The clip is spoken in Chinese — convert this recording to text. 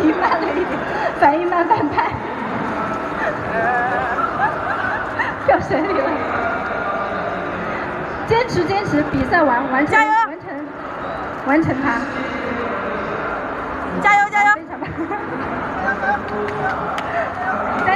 应慢了一点，反应慢半拍，掉水里了。坚持坚持，比赛完成加油！ 完成它。 加油加油！ 非常棒。